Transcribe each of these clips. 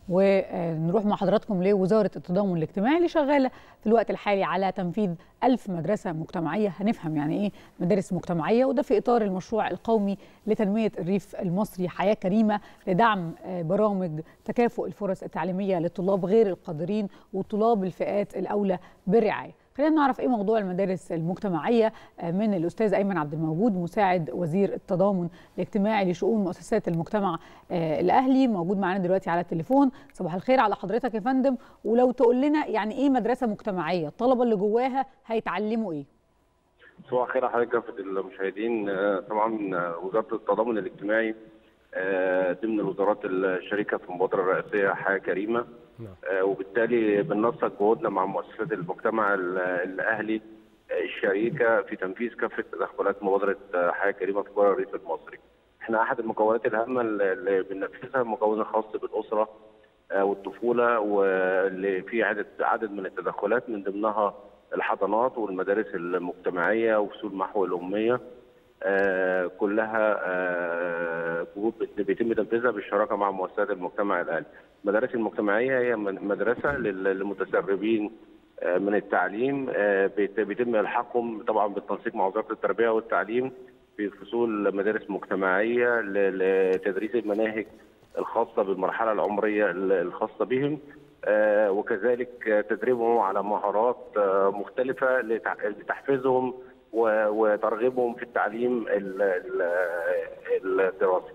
ونروح مع حضراتكم لوزارة التضامن الاجتماعي اللي شغالة في الوقت الحالي على تنفيذ 1000 مدرسة مجتمعية. هنفهم يعني إيه مدارس مجتمعية، وده في إطار المشروع القومي لتنمية الريف المصري حياة كريمة لدعم برامج تكافؤ الفرص التعليمية للطلاب غير القادرين وطلاب الفئات الأولى بالرعاية. خلينا نعرف ايه موضوع المدارس المجتمعيه من الاستاذ ايمن عبد الموجود مساعد وزير التضامن الاجتماعي لشؤون مؤسسات المجتمع الاهلي، موجود معانا دلوقتي على التليفون. صباح الخير على حضرتك يا فندم، ولو تقول لنا يعني ايه مدرسه مجتمعيه، الطلبه اللي جواها هيتعلموا ايه؟ صباح الخير على حضرتك كافة المشاهدين. طبعا وزاره التضامن الاجتماعي ضمن الوزارات الشريكه في المبادره الرئاسيه حياه كريمه، وبالتالي بننسق جهودنا مع مؤسسات المجتمع الاهلي الشريكه في تنفيذ كافه تدخلات مبادره حياه كريمه في قرى الريف المصري. احنا احد المكونات الهامه اللي بننفذها المكون الخاص بالاسره والطفوله، واللي فيه عدد من التدخلات من ضمنها الحضانات والمدارس المجتمعيه وفصول محو الاميه. كلها جهود بيتم تنفيذها بالشراكه مع مؤسسات المجتمع الاهلي. المدارس المجتمعيه هي مدرسه للمتسربين من التعليم، بيتم الحاقهم طبعا بالتنسيق مع وزاره التربيه والتعليم في فصول مدارس مجتمعيه لتدريس المناهج الخاصه بالمرحله العمريه الخاصه بهم، وكذلك تدريبهم على مهارات مختلفه لتحفيزهم وترغيبهم في التعليم الدراسي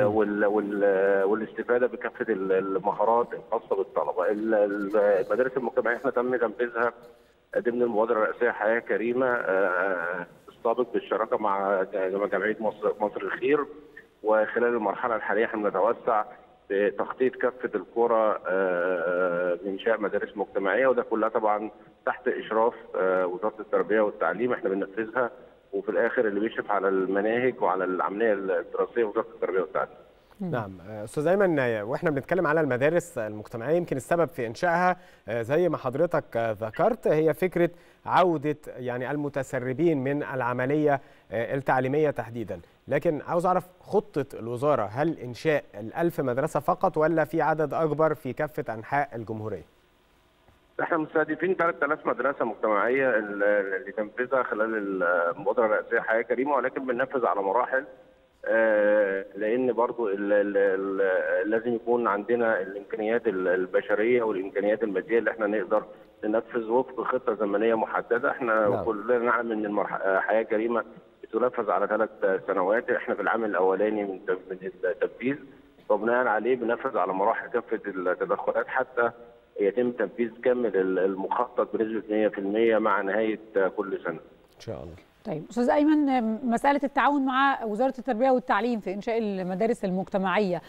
والاستفاده بكافه المهارات الخاصه بالطلبه. المدارس المجتمعيه احنا تم تنفيذها ضمن المبادره الرئاسيه حياه كريمه السابق بالشراكه مع جمعيه مصر الخير، وخلال المرحله الحاليه احنا بنتوسع بتخطيط كافه القرى بانشاء مدارس مجتمعيه، وده كلها طبعا تحت اشراف وزاره التربيه والتعليم. احنا بننفذها، وفي الاخر اللي بيشرف على المناهج وعلى العمليه الدراسيه وزاره التربيه والتعليم. نعم استاذ ايمن، واحنا بنتكلم على المدارس المجتمعيه يمكن السبب في انشائها زي ما حضرتك ذكرت هي فكره عوده يعني المتسربين من العمليه التعليميه تحديدا، لكن عاوز اعرف خطه الوزاره، هل انشاء ال1000 مدرسه فقط ولا في عدد اكبر في كافه انحاء الجمهوريه؟ احنا مستهدفين 3000 مدرسه مجتمعيه لتنفيذها خلال المبادره الرئاسيه حياه كريمه، ولكن بننفذ على مراحل، لان برضو لازم يكون عندنا الامكانيات البشريه والامكانيات الماديه اللي احنا نقدر ننفذ وفق خطه زمنيه محدده. احنا كلنا نعلم ان حياه كريمه بتنفذ على 3 سنوات، احنا في العام الاولاني من التنفيذ، وبناء عليه بننفذ على مراحل كافه التدخلات حتى يتم تنفيذ كامل المخطط بنسبه 100% مع نهايه كل سنه. ان شاء الله. طيب استاذ ايمن، مساله التعاون مع وزاره التربيه والتعليم في انشاء المدارس المجتمعيه،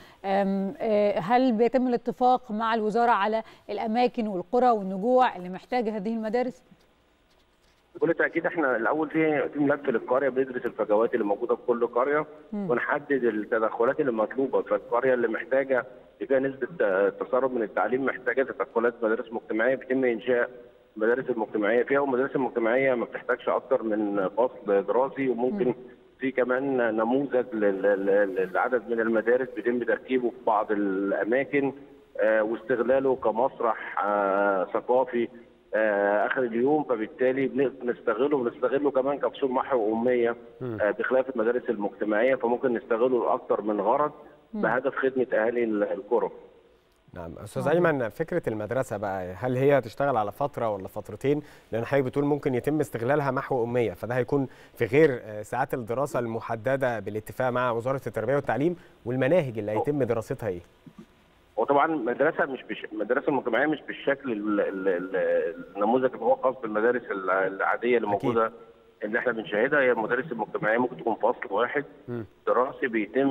هل بيتم الاتفاق مع الوزاره على الاماكن والقرى والنجوع اللي محتاجه هذه المدارس؟ بكل تاكيد احنا الاول في ملف للقريه بندرس الفجوات اللي موجوده في كل قريه ونحدد التدخلات اللي مطلوبه. فالقريه اللي محتاجه فيها نسبه تسرب من التعليم محتاجه تدخلات مدارس مجتمعيه، بيتم انشاء المدارس المجتمعيه فيها. والمدارس المجتمعيه ما بتحتاجش اكثر من فصل دراسي، وممكن في كمان نموذج لعدد من المدارس بيتم تركيبه في بعض الاماكن واستغلاله كمسرح ثقافي اخر اليوم، فبالتالي بنستغله كمان كفصول محو اميه بخلاف المدارس المجتمعيه، فممكن نستغله لاكثر من غرض بهدف خدمه اهالي القرى. نعم استاذ ايمن، فكره المدرسه بقى هل هي هتشتغل على فتره ولا فترتين؟ لان حضرتك بتقول ممكن يتم استغلالها محو اميه، فده هيكون في غير ساعات الدراسه المحدده بالاتفاق مع وزاره التربيه والتعليم، والمناهج اللي هيتم دراستها ايه؟ وطبعا المدرسه المجتمعيه مش بالشكل النموذج اللي هو خاص بالمدارس العاديه اللي موجوده اللي احنا بنشاهدها. هي المدارس المجتمعيه ممكن تكون فصل واحد دراسي بيتم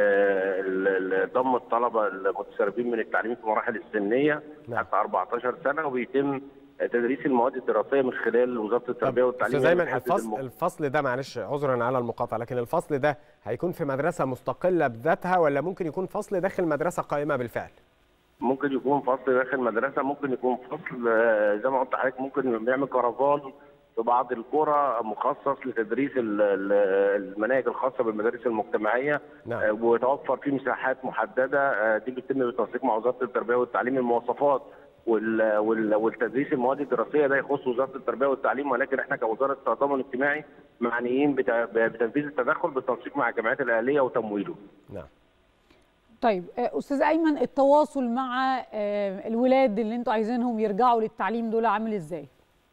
ضم الطلبه المتسربين من التعليم في المراحل السنيه حتى 14 سنه، وبيتم تدريس المواد الدراسيه من خلال وزاره التربيه والتعليم. استاذ ايمن، الفصل ده معلش عذرا على المقاطعه، لكن الفصل ده هيكون في مدرسه مستقله بذاتها ولا ممكن يكون فصل داخل مدرسه قائمه بالفعل؟ ممكن يكون فصل داخل مدرسه، ممكن يكون فصل زي ما قلت لحضرتك، ممكن بنعمل كرفان بعض القرى مخصص لتدريس المناهج الخاصه بالمدارس المجتمعيه. نعم. ويتوفر فيه مساحات محدده، دي بيتم بالتنسيق مع وزاره التربيه والتعليم. المواصفات والتدريس المواد الدراسيه ده يخص وزاره التربيه والتعليم، ولكن احنا كوزاره التضامن الاجتماعي معنيين بتنفيذ التدخل بالتنسيق مع الجمعيات الاهليه وتمويله. نعم. طيب استاذ ايمن، التواصل مع الولاد اللي انتوا عايزينهم يرجعوا للتعليم دول عامل ازاي؟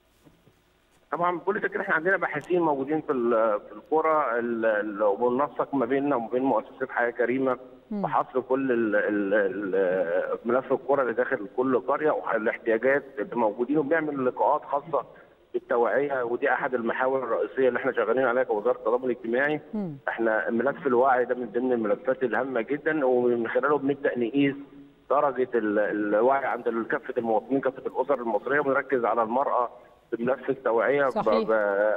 طبعا بكل تاكيد احنا عندنا باحثين موجودين في القرى، وبننسق ما بيننا وما بين مؤسسات حياه كريمه وحصر كل ملف القرى اللي داخل كل قريه والاحتياجات اللي موجودين، وبنعمل لقاءات خاصه بالتوعيه، ودي احد المحاور الرئيسيه اللي احنا شغالين عليها كوزاره التضامن الاجتماعي. احنا ملف الوعي ده من ضمن الملفات الهامه جدا، ومن خلاله بنبدا نقيس درجه الوعي عند كافه المواطنين، كافه الاسر المصريه، ونركز على المراه بملف التوعيه. صحيح.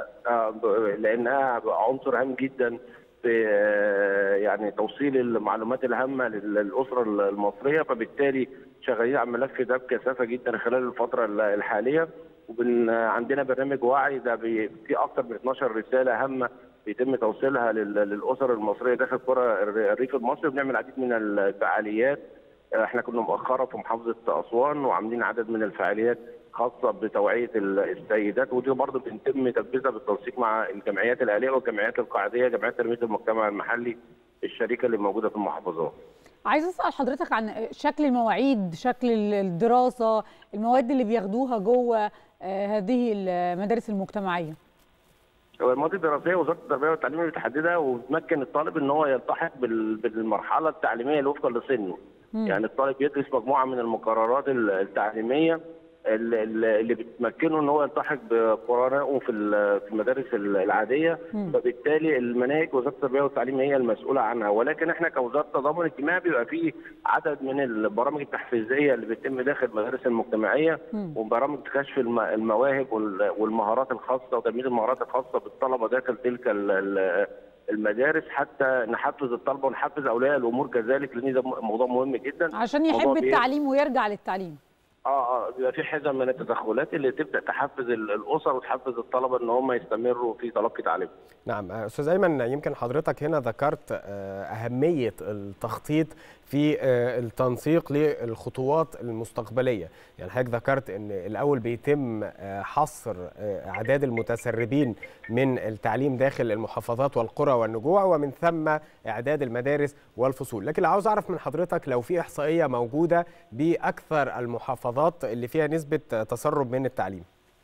لانها عنصر هام جدا في يعني توصيل المعلومات الهامه للاسره المصريه، فبالتالي شغالين على الملف ده بكثافه جدا خلال الفتره الحاليه. وعندنا برنامج وعي ده في اكثر من 12 رساله هامه بيتم توصيلها للاسر المصريه داخل قرى الريف المصري، وبنعمل العديد من الفعاليات. احنا كنا مؤخرا في محافظه اسوان وعاملين عدد من الفعاليات خاصه بتوعيه السيدات، ودي برضه بيتم تنفيذها بالتنسيق مع الجمعيات الاهليه والجمعيات القاعديه، جمعيات تنميه المجتمع المحلي الشريكه اللي موجوده في المحافظات. عايز اسال حضرتك عن شكل المواعيد، شكل الدراسه، المواد اللي بياخدوها جوه هذه المدارس المجتمعيه. المواد الدراسيه وزاره التربيه والتعليم اللي بتحددها، وبتمكن الطالب ان هو يلتحق بالمرحله التعليميه اللي وفقا لسنه. يعني الطالب يدرس مجموعه من المقررات التعليميه اللي بتمكنه ان هو يلتحق بقرانائه في المدارس العاديه، فبالتالي المناهج وزاره التربيه والتعليم هي المسؤوله عنها. ولكن احنا كوزاره التضامن الاجتماعي بيبقى في عدد من البرامج التحفيزيه اللي بتتم داخل المدارس المجتمعيه، وبرامج كشف المواهب والمهارات الخاصه وتنميه المهارات الخاصه بالطلبه داخل تلك المدارس، حتى نحفز الطلبه ونحفز اولياء الامور كذلك، لان ده موضوع مهم جدا عشان يحب التعليم ويرجع للتعليم. بيبقى في حزم من التدخلات اللي تبدا تحفز الاسر وتحفز الطلبه ان هم يستمروا في تلقي تعليمهم. نعم استاذ ايمن، يمكن حضرتك هنا ذكرت اهميه التخطيط في التنسيق للخطوات المستقبليه، يعني حضرتك ذكرت ان الاول بيتم حصر اعداد المتسربين من التعليم داخل المحافظات والقرى والنجوع، ومن ثم اعداد المدارس والفصول. لكن عاوز اعرف من حضرتك لو في احصائيه موجوده باكثر المحافظات اللي فيها نسبه تسرب من التعليم.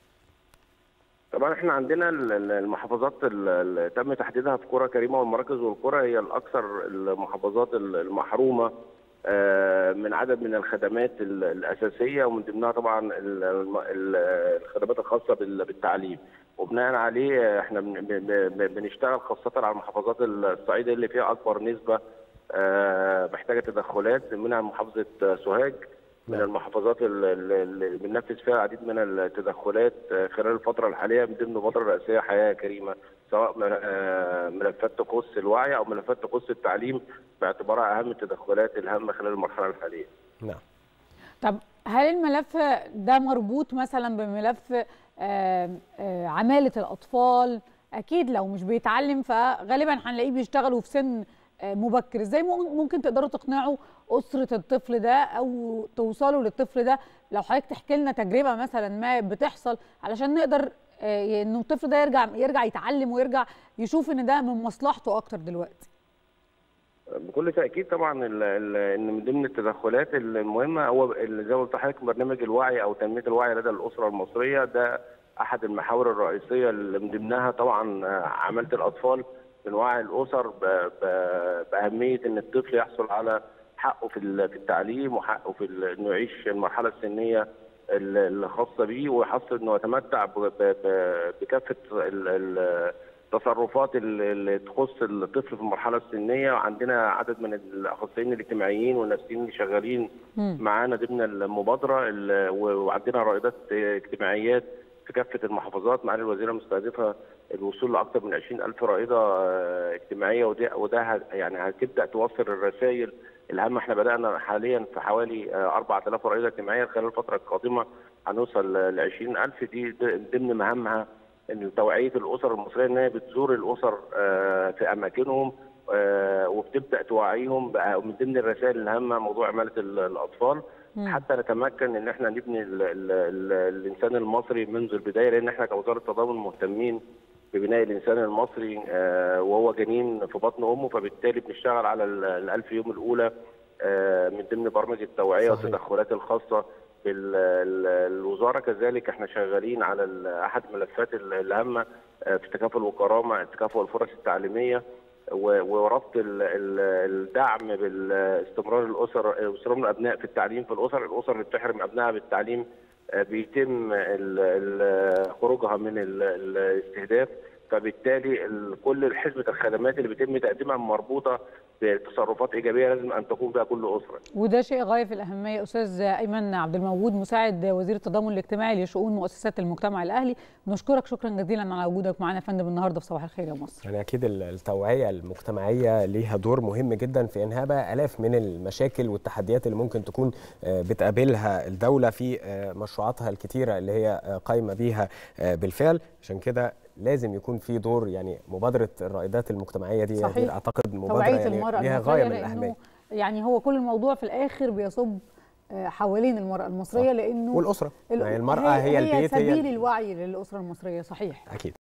طبعا احنا عندنا المحافظات اللي تم تحديدها في قرى كريمه والمراكز والقرى هي الاكثر المحافظات المحرومه من عدد من الخدمات الاساسيه، ومن ضمنها طبعا الخدمات الخاصه بالتعليم. وبناء عليه احنا بنشتغل خاصه على المحافظات الصعيديه اللي فيها اكبر نسبه محتاجه تدخلات، منها محافظه سوهاج من المحافظات اللي بننفذ فيها العديد من التدخلات خلال الفتره الحاليه من ضمن المبادره الرئاسيه حياه كريمه، سواء ملفات تخص الوعي او ملفات تخص التعليم باعتبارها اهم التدخلات الهامه خلال المرحله الحاليه. نعم. طب هل الملف ده مربوط مثلا بملف عماله الاطفال؟ اكيد لو مش بيتعلم فغالبا هنلاقيه بيشتغلوا في سن مبكر. ازاي ممكن تقدروا تقنعوا اسره الطفل ده او توصلوا للطفل ده؟ لو حضرتك تحكي لنا تجربه مثلا ما بتحصل علشان نقدر انه الطفل ده يرجع يتعلم ويرجع يشوف ان ده من مصلحته اكتر دلوقتي. بكل تاكيد طبعا ان من ضمن التدخلات المهمه هو زي ما قلت لحضرتك برنامج الوعي او تنميه الوعي لدى الاسره المصريه، ده احد المحاور الرئيسيه اللي من ضمنها طبعا عماله الاطفال، من وعي الاسر باهميه ان الطفل يحصل على حقه في التعليم وحقه في انه يعيش المرحله السنيه الخاصه بيه، ويحصل انه يتمتع بكافه التصرفات اللي تخص الطفل في المرحله السنيه. وعندنا عدد من الاخصائيين الاجتماعيين والنفسيين اللي شغالين معانا ضمن المبادره، وعندنا رائدات اجتماعيات في كافه المحافظات. معالي الوزيره مستهدفه الوصول لاكثر من 20,000 رائده اجتماعيه، وده يعني هتبدا توصل الرسائل الهامه. احنا بدانا حاليا في حوالي 4,000 رائده اجتماعيه، خلال الفتره القادمه هنوصل ل 20,000. دي ضمن مهامها ان توعيه الاسر المصريه ان هي بتزور الاسر في اماكنهم وبتبدا توعيهم بقى. من ضمن الرسائل الهامه موضوع عماله الاطفال حتى نتمكن ان احنا نبني الانسان المصري منذ البدايه، لان احنا كوزاره التضامن مهتمين ببناء الانسان المصري وهو جنين في بطن امه، فبالتالي بنشتغل على ال1000 يوم الاولى من ضمن برامج التوعيه والتدخلات الخاصه بالوزاره. كذلك احنا شغالين على احد الملفات الهامه في التكافل والكرامه، التكافؤ والفرص التعليميه وربط الدعم باستمرار الاسر، استمرار الابناء في التعليم في الاسر اللي بتحرم ابنائها بالتعليم بيتم خروجها من الاستهداف، فبالتالي كل حزمه الخدمات اللي بيتم تقديمها مربوطه بتصرفات ايجابيه لازم ان تقوم بها كل اسره. وده شيء غايه في الاهميه. استاذ ايمن عبد الموجود مساعد وزير التضامن الاجتماعي لشؤون مؤسسات المجتمع الاهلي، بنشكرك شكرا جزيلا على وجودك معنا يا فندم النهارده في صباح الخير يا مصر. يعني اكيد التوعيه المجتمعيه ليها دور مهم جدا في انهاء بقى الاف من المشاكل والتحديات اللي ممكن تكون بتقابلها الدوله في مشروعاتها الكتيره اللي هي قايمه بيها بالفعل. عشان كده لازم يكون في دور، يعني مبادره الرائدات المجتمعيه دي صحيح. اعتقد مبادره توعية يعني المرأة ليها غايه من الاهميه. يعني هو كل الموضوع في الاخر بيصب حوالين المرأة المصرية، لانه والاسره، المرأة هي البيت، هي سبيل الوعي للاسرة المصرية. صحيح. اكيد.